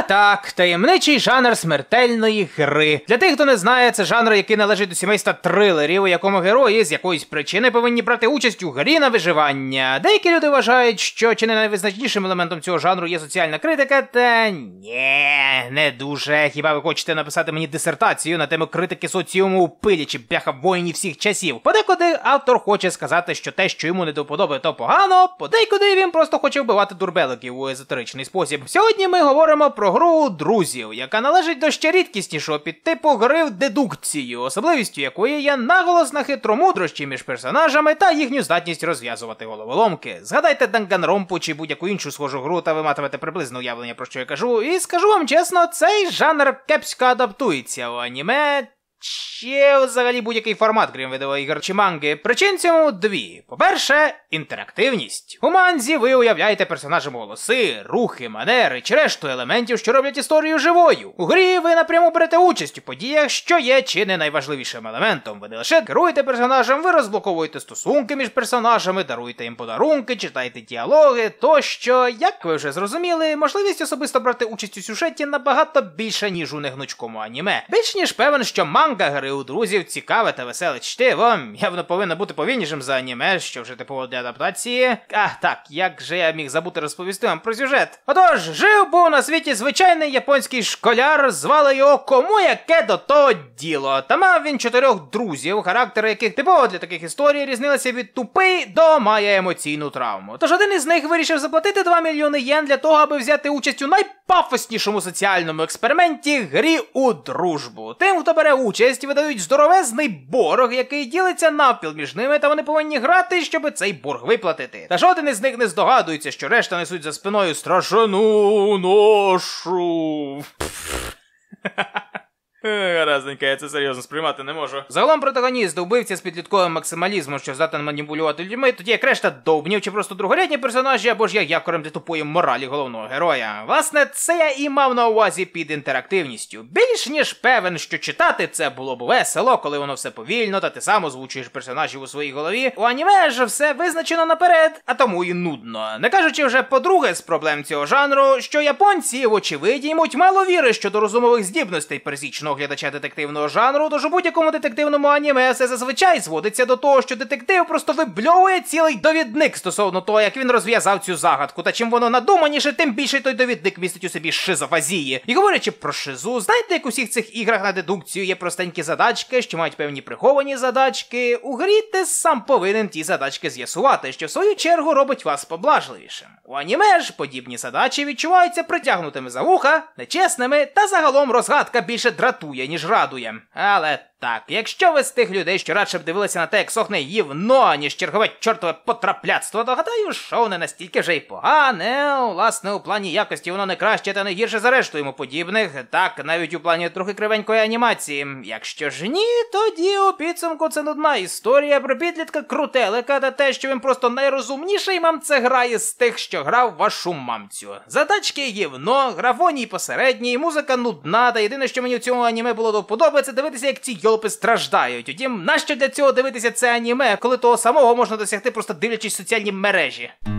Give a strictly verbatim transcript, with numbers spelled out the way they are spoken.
так, таємничий жанр смертельної гри. Для тих, хто не знає, це жанр, який належить до сімейства трилерів, у якому герої з якоїсь причини повинні брати участь у грі на виживання. Деякі люди вважають, що чи не найвизначнішим елементом цього жанру є соціальна критика, та ні, не дуже. Хіба ви хочете написати мені дисертацію на тему критики соціуму у пилі чи бляха воїнів всіх часів? Подекуди автор хоче сказати, що те, що йому не до вподоби, то погано, подекуди він просто хоче вбивати дурбеликів у езотеричний спосіб. Сьогодні ми говоримо про гру друзів, яка належить до ще рідкіснішого підтипу гри в дедукцію, особливістю якої є наголос на хитромудрощі між персонажами та їхню здатність розв'язувати головоломки. Згадайте Данганронпу чи будь-яку іншу схожу гру, та ви матимете приблизне уявлення, про що я кажу, і скажу вам чесно, цей жанр кепсько адаптується у аніме, чи взагалі будь-який формат, крім відеоігр чи манги. Причин цьому дві. По-перше, інтерактивність. У манзі ви уявляєте персонажам голоси, рухи, манери чи решту елементів, що роблять історію живою. У грі ви напряму берете участь у подіях, що є чи не найважливішим елементом. Ви не лише керуєте персонажем, ви розблоковуєте стосунки між персонажами, даруєте їм подарунки, читаєте діалоги, тощо, як ви вже зрозуміли, можливість особисто брати участь у сюжеті набагато більша, ніж у негнучкому аніме. Більш ніж певен, що манга гри у друзів цікаве та веселе чтиво, явно повинно бути повільнішим за аніме, що вже типово для адаптації. А, так, як же я міг забути розповісти вам про сюжет? Отож, жив був на світі звичайний японський школяр, звали його кому яке до того діло. Та мав він чотирьох друзів, характери яких типово для таких історій різнилися від тупий до має емоційну травму. Тож один із них вирішив заплатити два мільйони єн для того, аби взяти участь у найпафоснішому соціальному експерименті грі у дружбу. Тим, хто бере участь, видають здоровезний борг, який ділиться навпіл між ними, та вони повинні грати, щоб цей борг виплатити. Та жоден із них не здогадується, що решта несуть за спиною страшну ношу. Разненька, я це серйозно сприймати не можу. Загалом протагоніст, вбивця з підлітковим максималізмом, що здатен маніпулювати людьми, тоді як решта довбнів чи просто другорядні персонажі, або ж як якорем для тупої моралі головного героя. Власне, це я і мав на увазі під інтерактивністю. Більш ніж певен, що читати це було б весело, коли воно все повільно, та ти сам озвучуєш персонажів у своїй голові. У аніме ж все визначено наперед, а тому і нудно. Не кажучи вже по-друге з проблем цього жанру, що японці, вочевидь, ймуть мало віри щодо розумових здібностей персічного глядача детективного жанру, тож у будь-якому детективному аніме все зазвичай зводиться до того, що детектив просто вибльовує цілий довідник стосовно того, як він розв'язав цю загадку, та чим воно надуманіше, тим більше той довідник містить у собі шизофазії. І говорячи про шизу, знаєте, як у всіх цих іграх на дедукцію є простенькі задачки, що мають певні приховані задачки, у грі ти сам повинен ті задачки з'ясувати, що в свою чергу робить вас поблажливішим. У аніме ж подібні задачі відчуваються притягнутими за вуха, нечесними, та загалом розгадка більше дратує, ніж радує. Але так, якщо ви з тих людей, що радше б дивилися на те, як сохне гівно, ніж чергове чортове потрапляцтво, то гадаю, шоу не настільки вже й погане. Власне, у плані якості воно не краще та не гірше за решту йому подібних. Так, навіть у плані трохи кривенької анімації. Якщо ж ні, тоді у підсумку це нудна історія про підлітка крутелика та те, що він просто найрозумніший мамце грає з тих, що грав вашу мамцю. Задачки гівно, графоній посередній, музика нудна, та єдине, що мені в цьому аніме було до вподоби, це дивитися, як ці йолпи страждають. Утім, нащо для цього дивитися це аніме, коли того самого можна досягти просто дивлячись соціальні мережі?